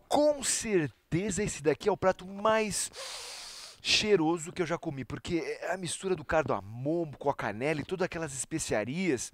Com certeza esse daqui é o prato mais cheiroso que eu já comi, porque é a mistura do cardamomo com a canela e todas aquelas especiarias.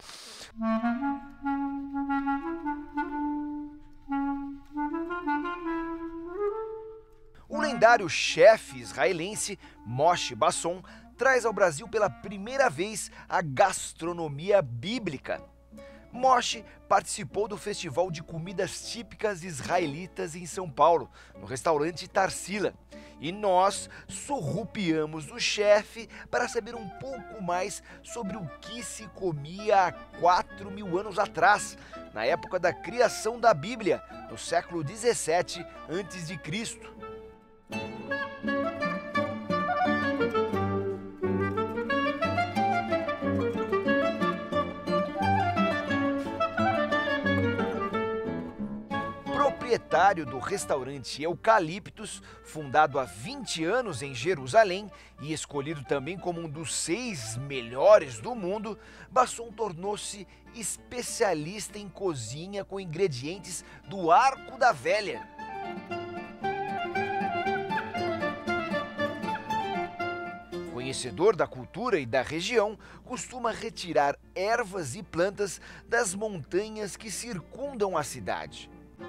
O lendário chefe israelense Moshe Basson traz ao Brasil pela primeira vez a gastronomia bíblica. Moshe participou do Festival de Comidas Típicas Israelitas em São Paulo, no restaurante Tarsila. E nós surrupiamos o chefe para saber um pouco mais sobre o que se comia há 4.000 anos atrás, na época da criação da Bíblia, no século 17 a.C. Proprietário do restaurante Eucaliptus, fundado há 20 anos em Jerusalém e escolhido também como um dos 6 melhores do mundo, Basson tornou-se especialista em cozinha com ingredientes do Arco da Velha. Conhecedor da cultura e da região, costuma retirar ervas e plantas das montanhas que circundam a cidade.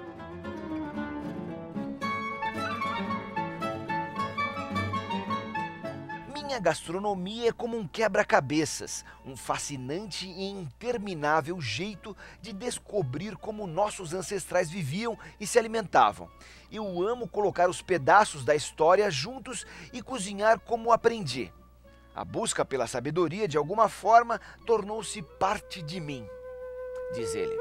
Minha gastronomia é como um quebra-cabeças, um fascinante e interminável jeito de descobrir como nossos ancestrais viviam e se alimentavam. Eu amo colocar os pedaços da história juntos e cozinhar como aprendi. A busca pela sabedoria, de alguma forma, tornou-se parte de mim, diz ele.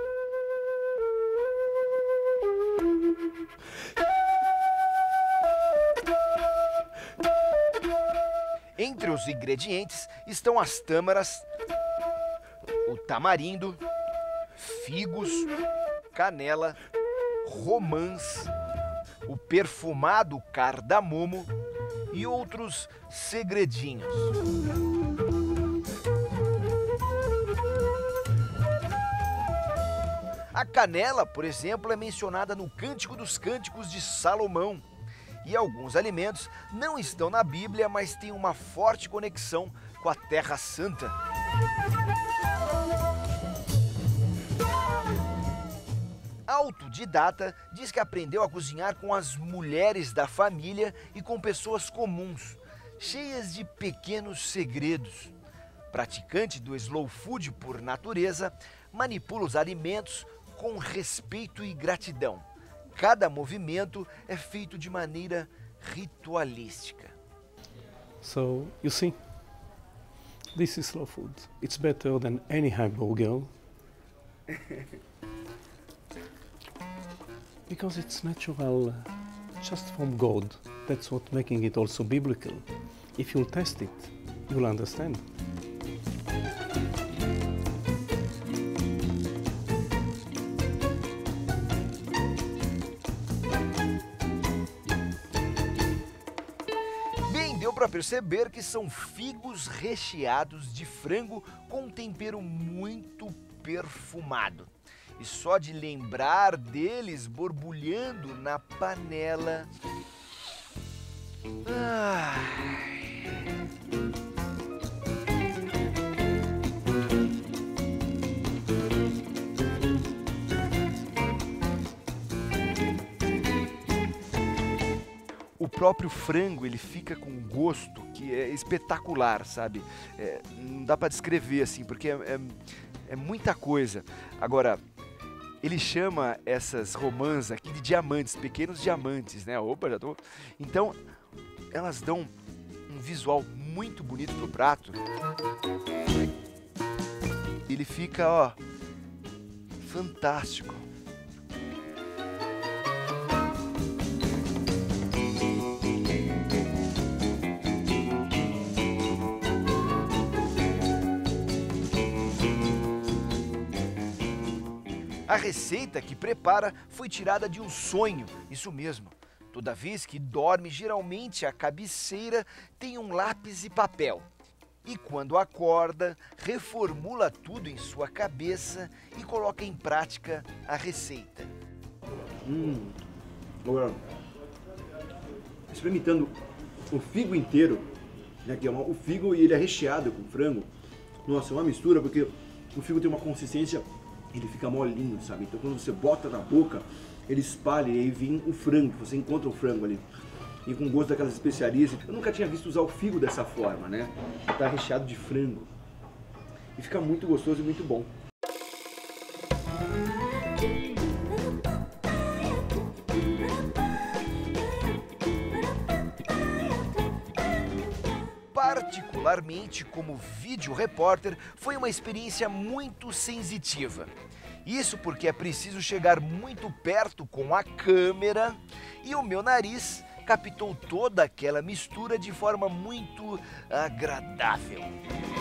Entre os ingredientes estão as tâmaras, o tamarindo, figos, canela, romãs, o perfumado cardamomo e outros segredinhos. A canela, por exemplo, é mencionada no Cântico dos Cânticos de Salomão. E alguns alimentos não estão na Bíblia, mas têm uma forte conexão com a Terra Santa. Autodidata, diz que aprendeu a cozinhar com as mulheres da família e com pessoas comuns, cheias de pequenos segredos. Praticante do slow food por natureza, manipula os alimentos com respeito e gratidão. Cada movimento é feito de maneira ritualística. So, you see, this is slow food. It's better than any hamburger. Because it's natural, just from God. That's what making it also biblical. If you'll test it, you'll understand. Para perceber que são figos recheados de frango com um tempero muito perfumado. E só de lembrar deles borbulhando na panela. O próprio frango, ele fica com um gosto que é espetacular, sabe? Não dá para descrever assim, porque é muita coisa. Agora, ele chama essas romãs aqui de diamantes, pequenos diamantes, né? Opa, já tô... Então, elas dão um visual muito bonito pro prato. Ele fica, ó, fantástico. A receita que prepara foi tirada de um sonho, isso mesmo. Toda vez que dorme, geralmente a cabeceira tem um lápis e papel. E quando acorda, reformula tudo em sua cabeça e coloca em prática a receita. Agora, experimentando o figo inteiro, né, que é o figo e ele é recheado com frango. Nossa, é uma mistura, porque o figo tem uma consistência, ele fica molinho, sabe? Então quando você bota na boca, ele espalha e aí vem o frango, você encontra o frango ali. E com gosto daquelas especiarias. Eu nunca tinha visto usar o figo dessa forma, né? Tá recheado de frango. E fica muito gostoso e muito bom. Particularmente como vídeo repórter, foi uma experiência muito sensitiva. Isso porque é preciso chegar muito perto com a câmera e o meu nariz captou toda aquela mistura de forma muito agradável.